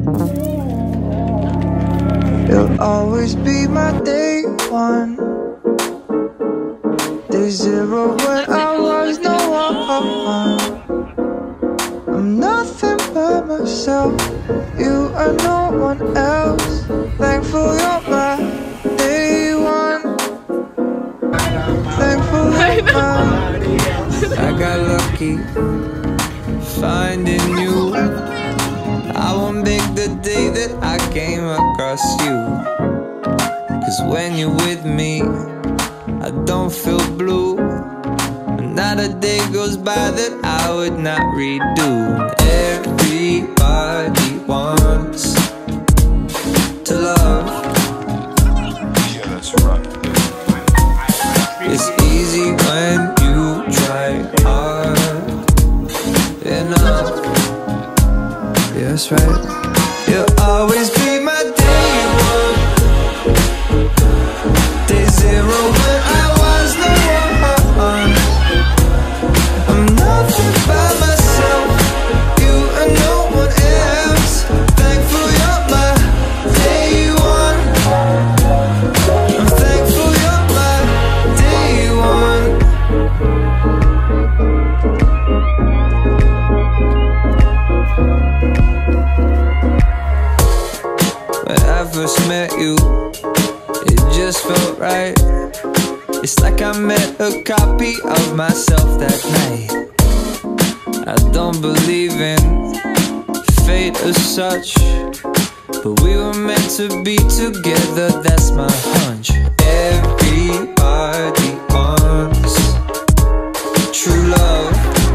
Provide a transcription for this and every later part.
You'll always be my day one, day zero when I was no one. I'm nothing but myself, you are no one else. Thankful you're my day one, thankful you're mine. I got lucky finding you. I won't make the day that I came across you, 'cause when you're with me, I don't feel blue. Not a day goes by that I would not redo. Everybody wants to love. Yeah, that's right. It's easy when you try hard enough. Yeah, that's right. You'll always be my day one, day zero when I was no one. I'm nothing by myself, you and no one else. Thankful you're my day one, I'm thankful you're my day one. When I first met you, it just felt right. It's like I met a copy of myself that night. I don't believe in fate as such, but we were meant to be together, that's my hunch. Everybody wants true love.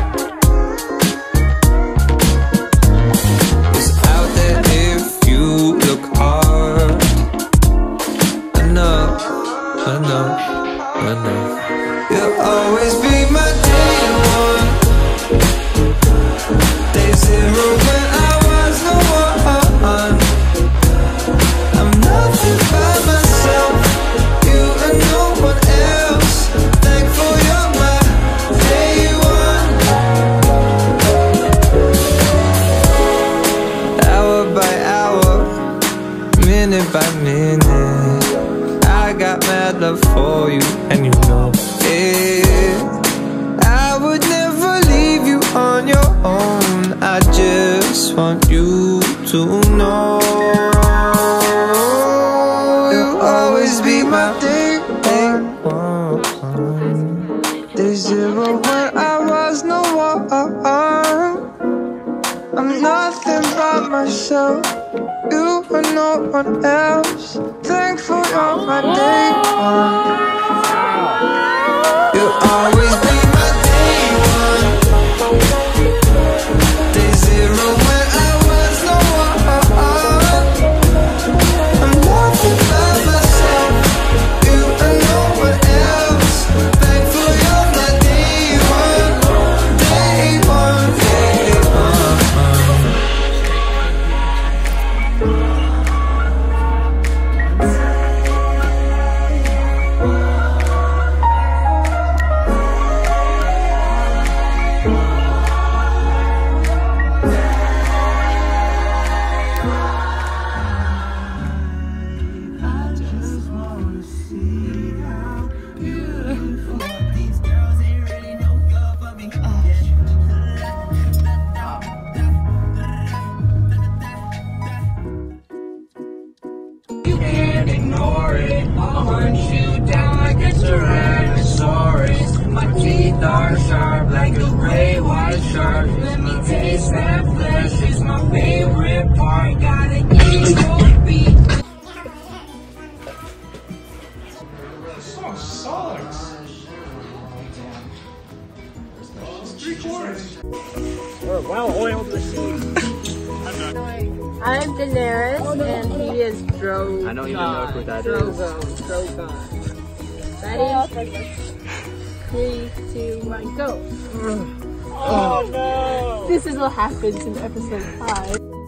It's out there if you look hard enough. I know. You'll always be my day one, day zero when I was no one. I'm nothing by myself, you and no one else. Thankful you're my day one. Hour by hour, minute by minute, I got mad love for you, and you know it. I would never leave you on your own, I just want you to know. You'll always be my day one, day zero when I was no one. I'm nothing but myself, you and no one else. Thankful you're my day one. You'll always be my day one, day zero when I was no one. I'm nothing by myself, you and no one else. Thankful you're my day one, day one, day one. Ignore it, I'll hunt you down like a Tyrannosaurus. My teeth are sharp like a gray white shark. Let me taste that flesh, it's my favorite part. Gotta eat your beat. This song sucks. It's 3/4. Well-oiled machine. I'm Daenerys, and he is Drogon. I don't even know who that is. Drogon. Ready? 3, 2, 1, go. Oh no! This is what happens in episode 5.